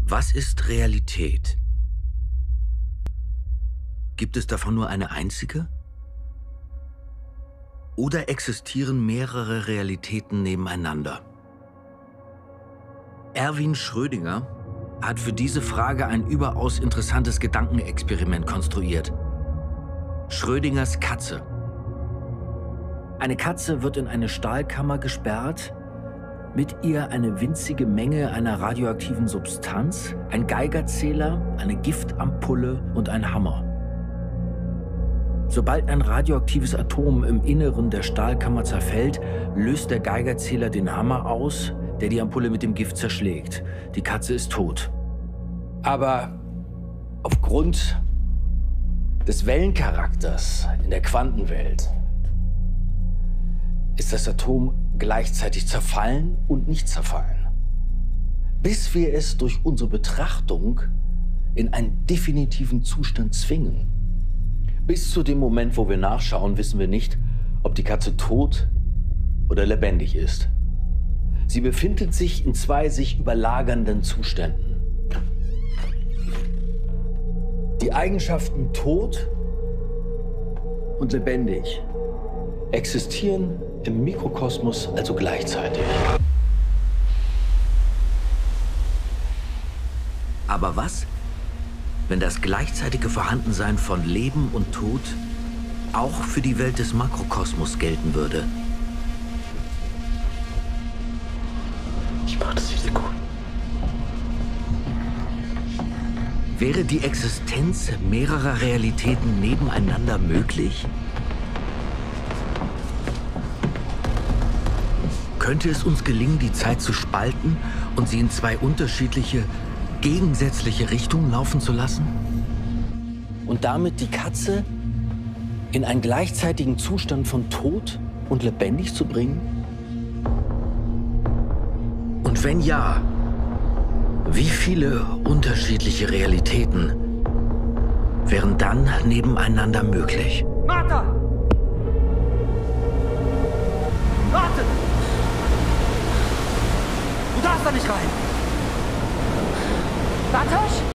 Was ist Realität? Gibt es davon nur eine einzige? Oder existieren mehrere Realitäten nebeneinander? Erwin Schrödinger hat für diese Frage ein überaus interessantes Gedankenexperiment konstruiert. Schrödingers Katze. Eine Katze wird in eine Stahlkammer gesperrt, mit ihr eine winzige Menge einer radioaktiven Substanz, ein Geigerzähler, eine Giftampulle und ein Hammer. Sobald ein radioaktives Atom im Inneren der Stahlkammer zerfällt, löst der Geigerzähler den Hammer aus, der die Ampulle mit dem Gift zerschlägt. Die Katze ist tot. Aber aufgrund des Wellencharakters in der Quantenwelt ist das Atom gleichzeitig zerfallen und nicht zerfallen, bis wir es durch unsere Betrachtung in einen definitiven Zustand zwingen. Bis zu dem Moment, wo wir nachschauen, wissen wir nicht, ob die Katze tot oder lebendig ist. Sie befindet sich in zwei sich überlagernden Zuständen. Die Eigenschaften tot und lebendig existieren im Mikrokosmos also gleichzeitig. Aber was, wenn das gleichzeitige Vorhandensein von Leben und Tod auch für die Welt des Makrokosmos gelten würde? Ich mach das nicht gut. Wäre die Existenz mehrerer Realitäten nebeneinander möglich? Könnte es uns gelingen, die Zeit zu spalten und sie in zwei unterschiedliche, gegensätzliche Richtungen laufen zu lassen? Und damit die Katze in einen gleichzeitigen Zustand von tot und lebendig zu bringen? Und wenn ja, wie viele unterschiedliche Realitäten wären dann nebeneinander möglich? Martha!